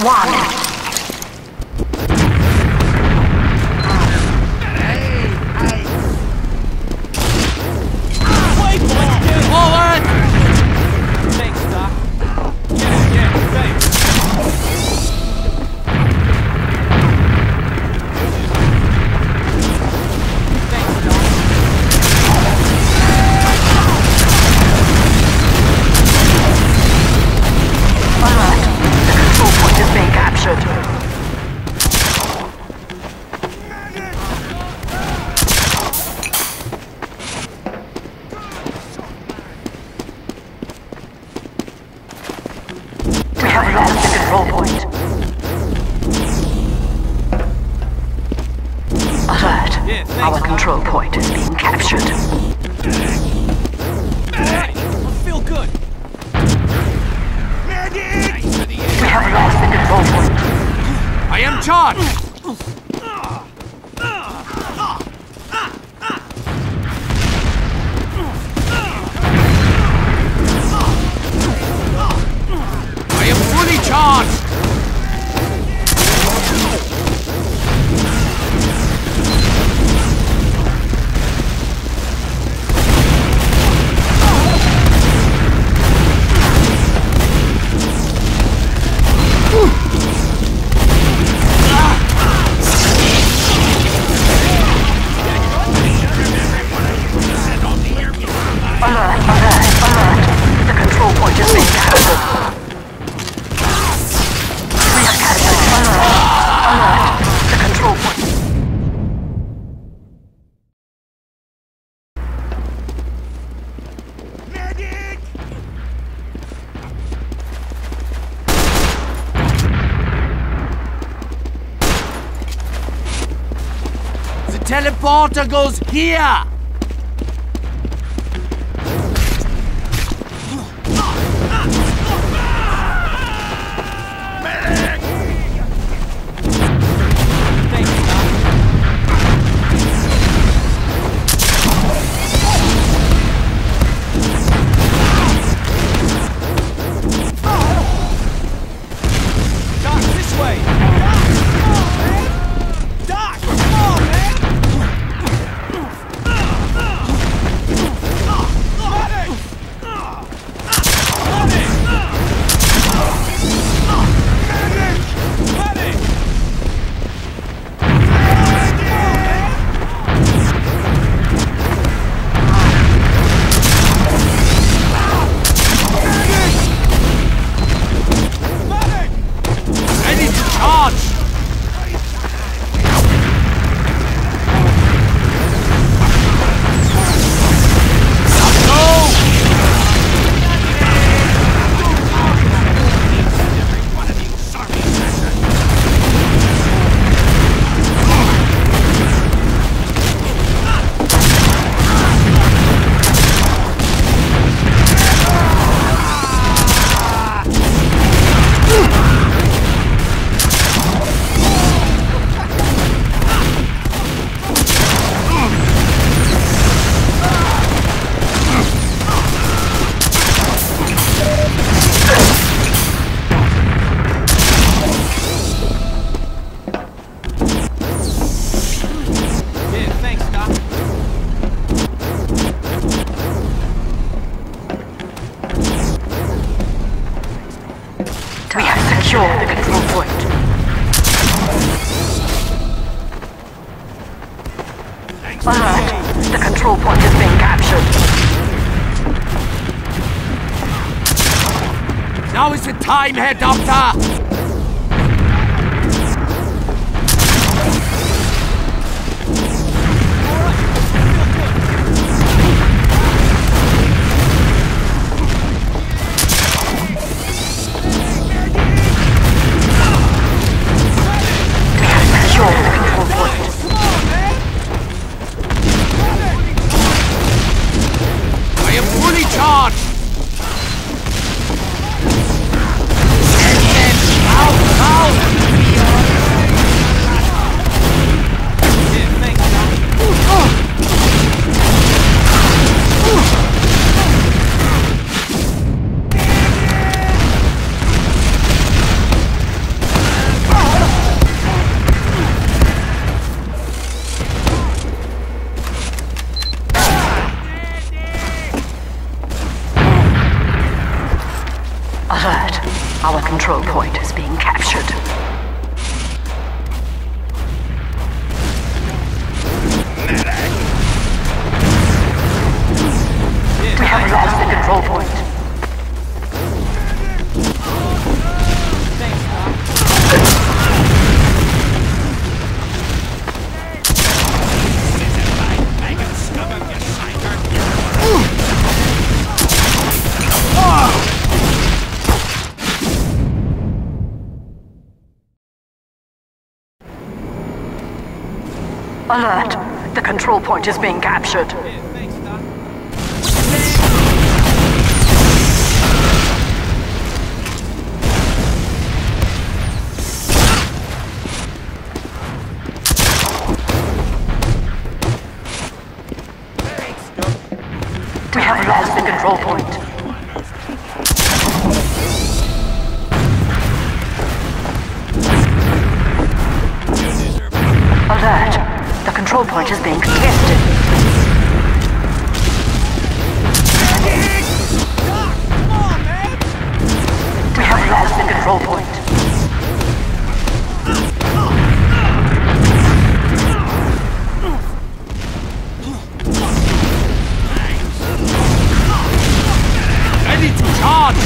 1. Our control point is being captured. I feel good. We have lost the control point. I am charged. I am fully charged. Teleporter goes here! Secure the control point. Alert! The control point is being captured. Now is the time, Herr Doctor! Charge! point is being captured. We have lost the control point. Alert! The control point is being captured. We have lost the control point. Alert! The control point is being contested. We have lost the control point. Ready to charge!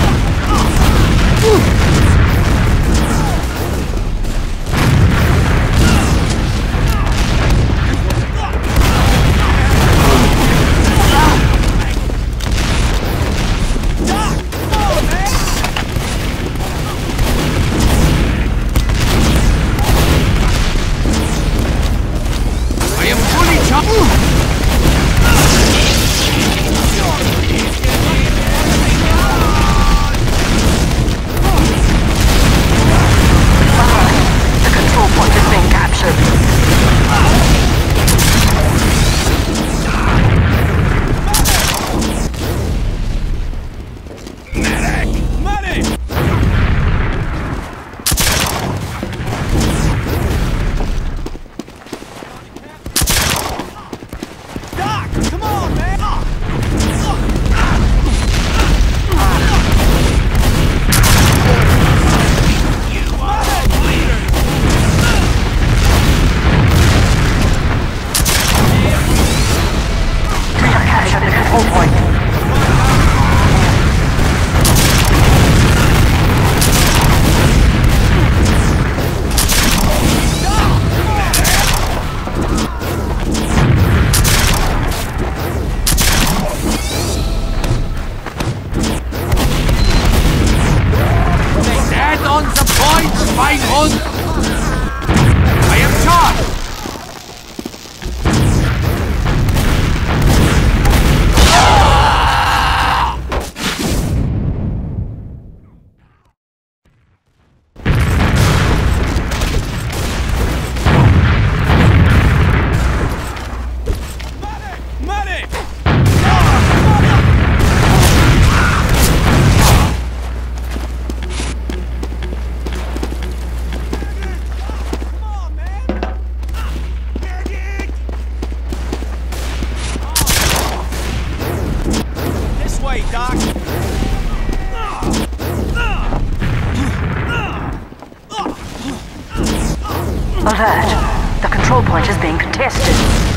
I am charged! Alert! The control point is being contested.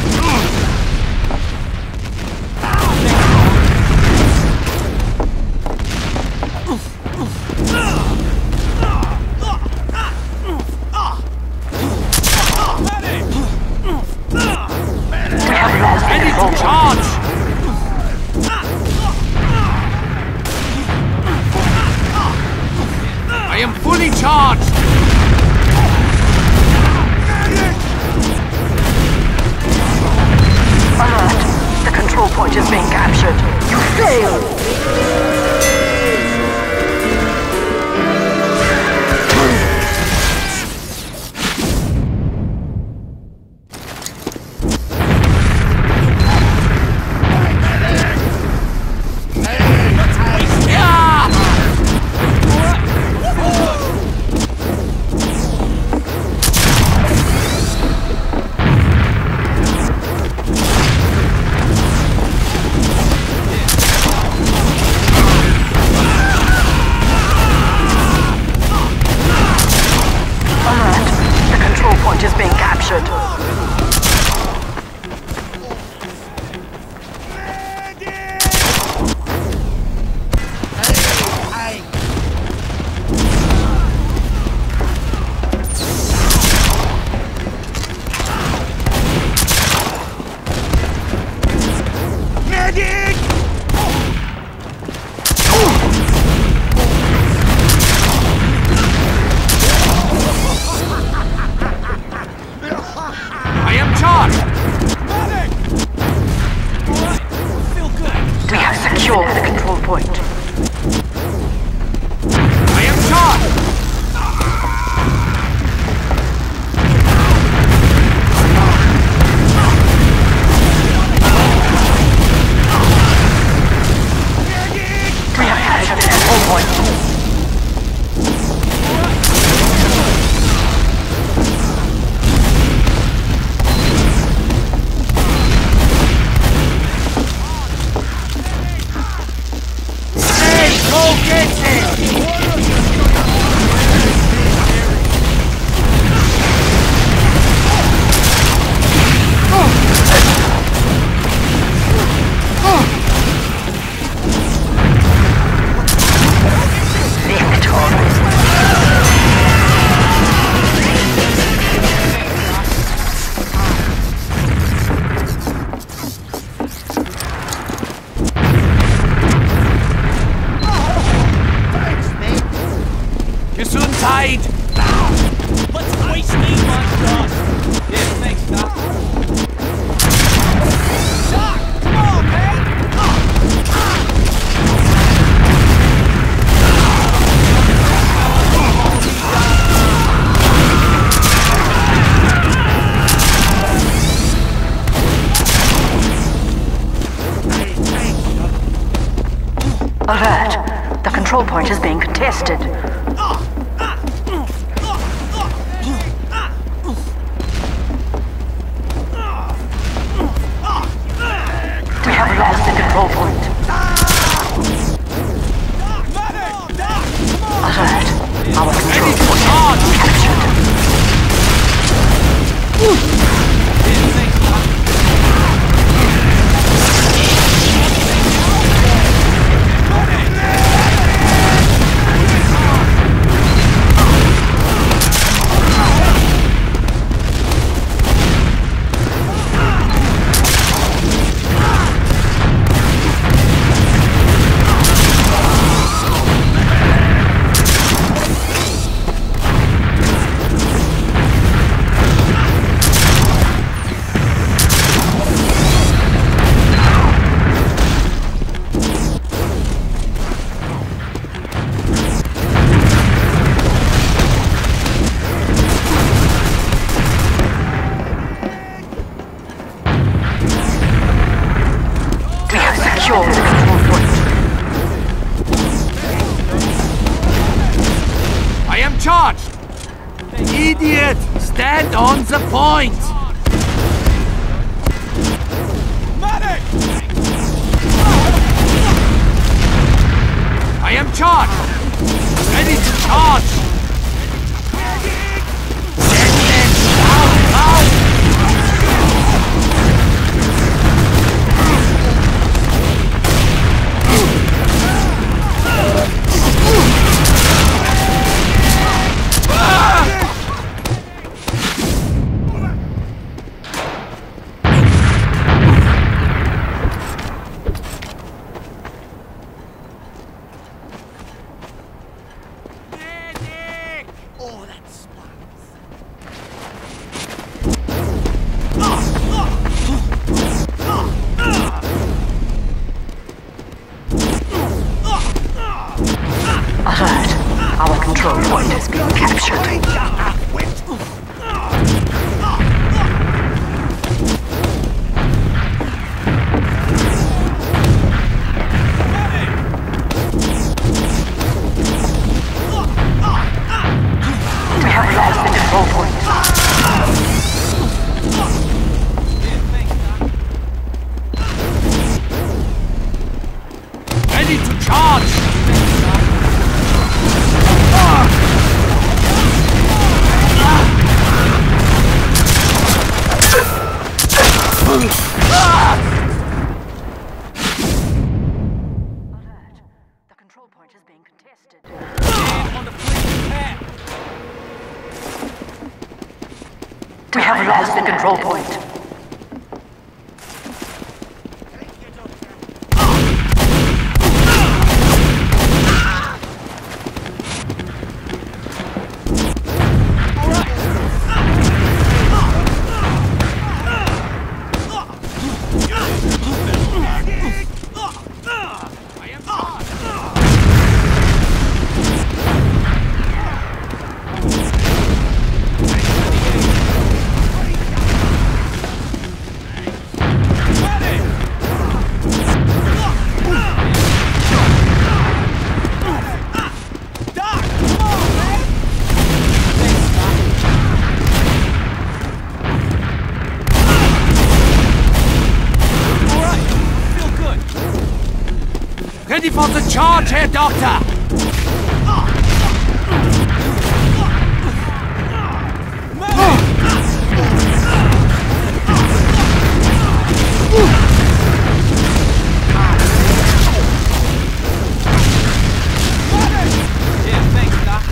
We have lost the control point. I am fully charged! Alert! The control point is being captured. You failed! point. I am charged! We have captured the control point. Go get him! Gesundheit! Let's waste me, monsters! Yeah, thanks, Doc. Doc, come on, man! Alert! The control point is being contested. We have lost the control point. Alert! Our control point is being captured. Secure the control point. I am charged! Idiot! Stand on the point! Medic! I am charged! Ready to charge! Send them out! Oh, that sparks. Alert! Our control point is being captured. We have lost the control point. Ready to charge! Alert! The control point is being contested. On the freaking path. We have lost the control point. I am charged! for the charge, Herr Doctor! Yeah, thanks, Doc.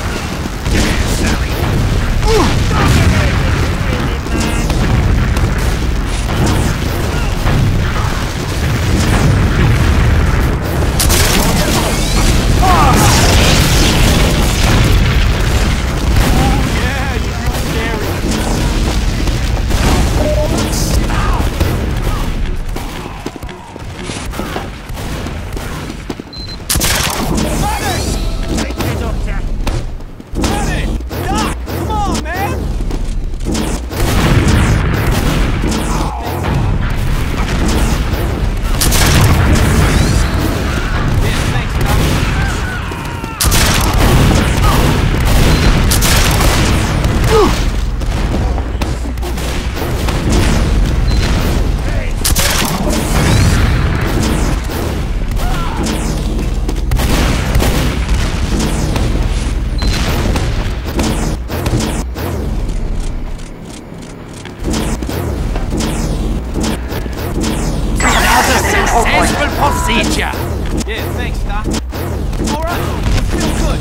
Successful procedure! Yeah, thanks, Doc. All right, feel good.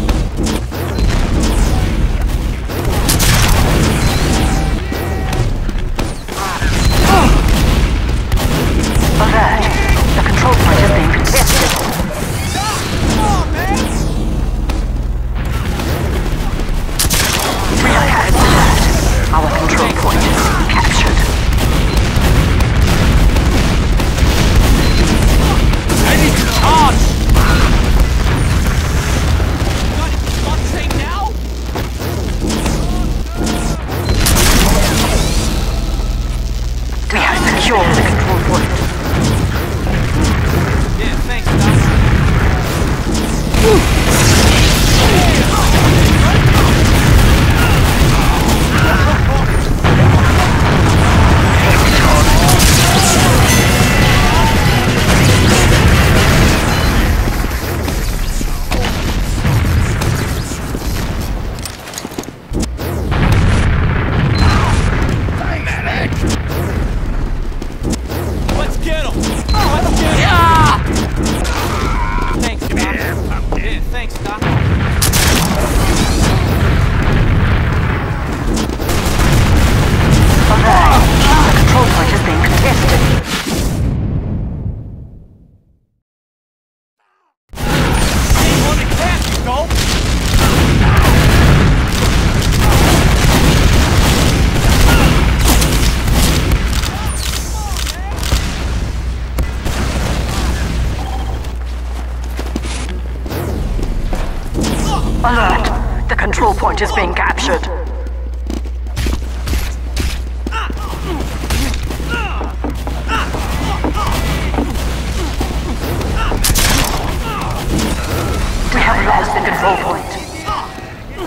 Alert. The control point is being contested. Come on, man! Alert. Our control point is being captured. Ready to charge! Got it. Stop saying now? We have secured the control point. Yeah, thanks, Doc. Let's get him! Let's get him! Yeah! Thanks, Doc. Yeah, thanks, Doc. Alert. The control point is being contested. Stay on the cat, you go! Alert. The control point is being captured. We have lost the control point.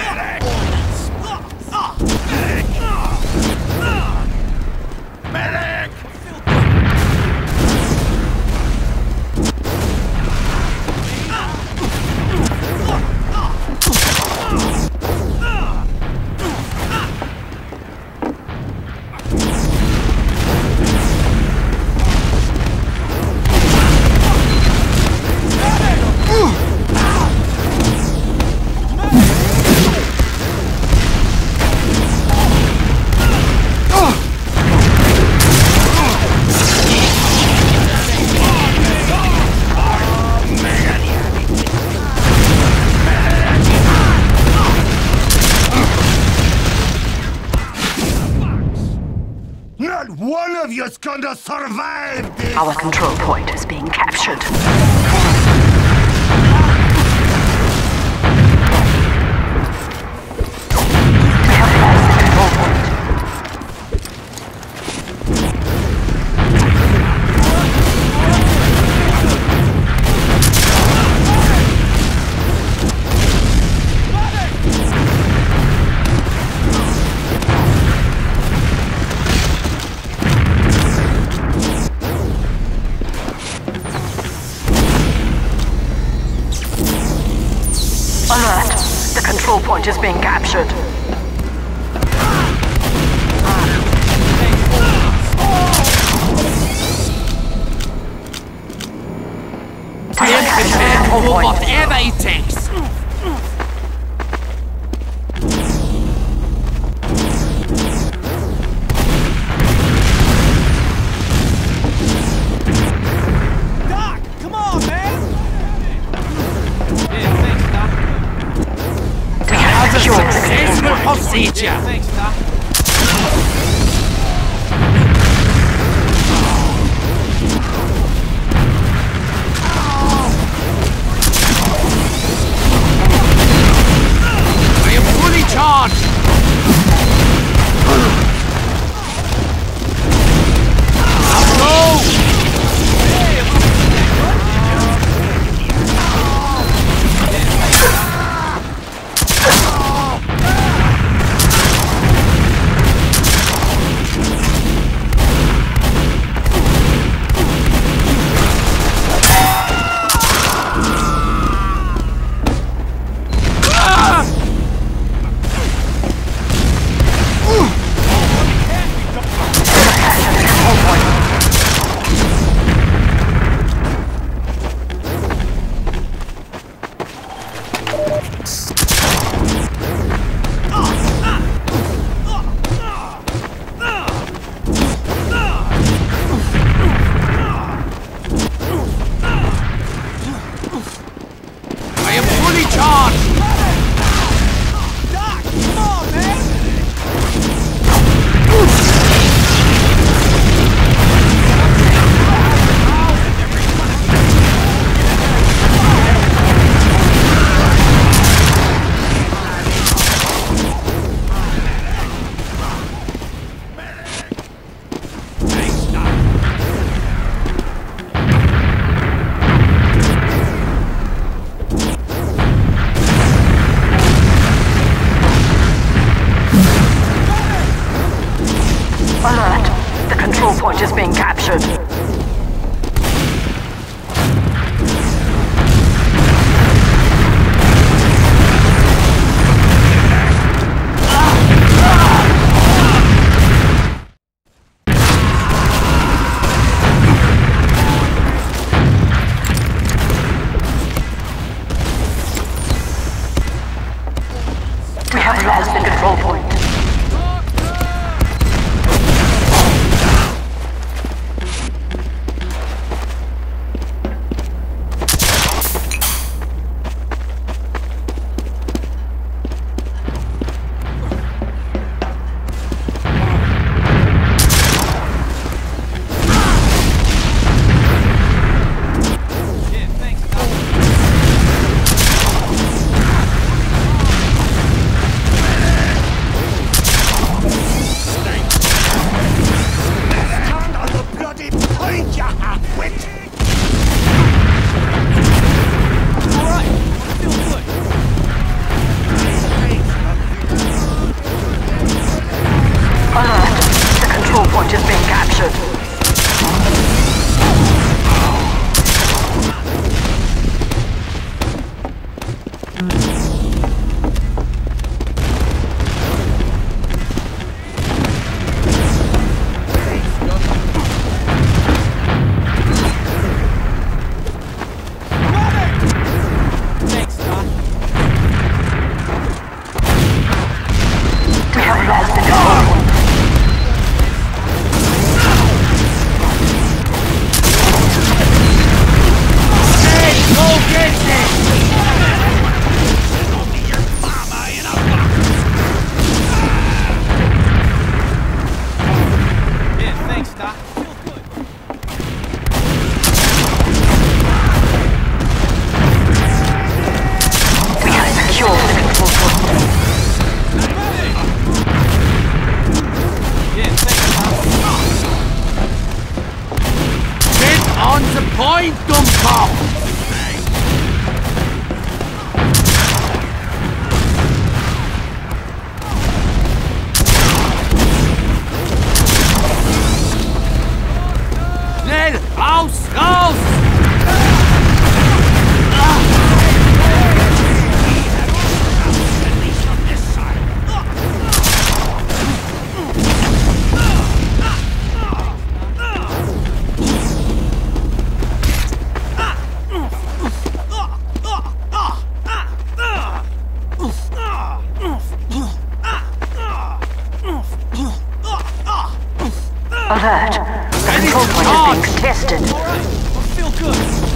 Not one of you's gonna survive this! Our control point is being captured. We have lost the control point. point is being captured. Be prepared for whatever it takes. Doc, come on, man! Yeah, thanks, Doc. We have As a secured the successful control point. procedure. Yeah, thanks, Doc. I am fully charged. Now go! I am fully charged. Doc, come on, man! Alert! The control point is being captured. We have lost the control point. Yeah, thanks, Doc. Stand on the bloody point, you half-wit! All right, I feel good. Alert! The control point is being captured. Thanks, Doc. We have lost the control point. Hey, go get it! Yeah, thanks, Doc. Feel good. We have secured the control point. Alert. The control point is being contested. All right, I feel good.